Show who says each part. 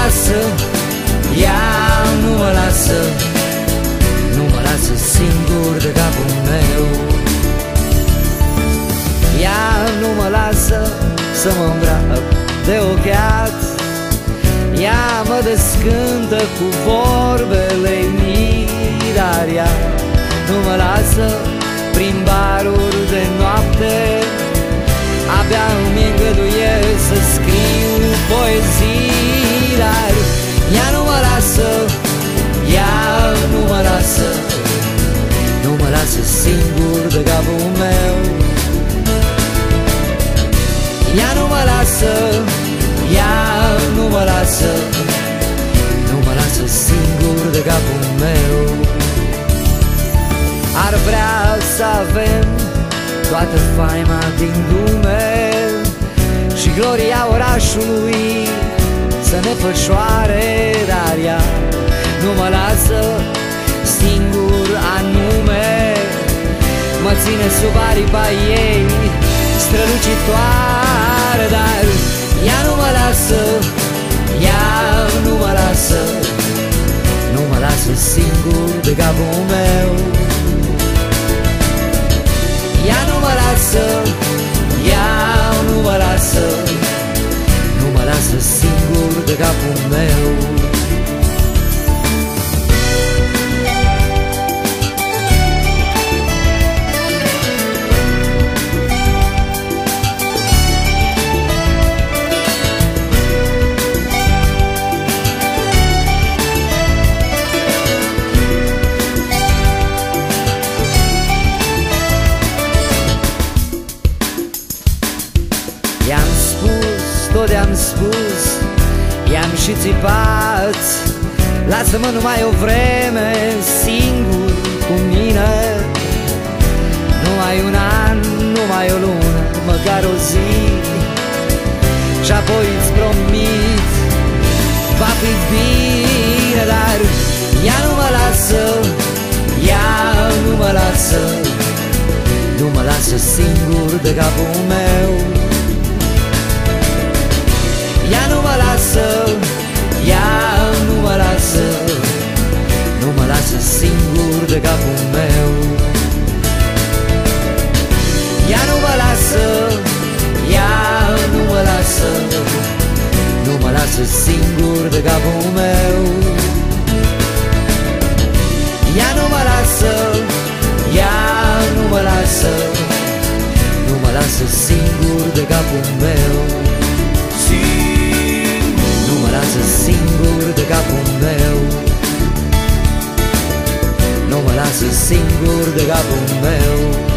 Speaker 1: lasă, ea nu mă lasă, nu mă lasă singur de capul meu. Ea nu mă lasă să mă îmbrac de ochiat, ea mă descântă cu vorbele mii, dar ea nu mă lasă prin baruri de noapte. Abia îmi îngăduie să scriu poezii, dar ea nu mă lasă, ea nu mă lasă, nu mă lasă singur de capul meu. Ea nu mă lasă, ea nu mă lasă, nu mă lasă singur de capul meu. Ar vrea să avem toată faima din lume și gloria orașului să ne fășoare, dar ea nu mă lasă singur anume. Mă ține sub aripa ei strălucitoare, dar ea nu mă lasă, ea nu mă lasă, nu mă lasă singur de capul meu. Ea nu mă lasă, ea nu mă lasă, nu mă lasă singur de capul meu. I-am spus, tot i-am spus, i-am și țipat, lasă-mă numai o vreme singur cu mine. Numai un an, numai o lună, măcar o zi, și apoi îți promit, va fi bine. Dar ea nu mă lasă, ea nu mă lasă, nu mă lasă singur de capul meu. Ea nu mă lasă, ea nu mă lasă, nu mă lasă singur de capul meu. Ea nu mă lasă, ea nu mă lasă, nu mă lasă singur de capul meu. Ea nu mă lasă, ea nu mă lasă, nu mă lasă singur de capul meu. Nu mă lasă singur de capul meu, nu mă lasă singur de capul meu.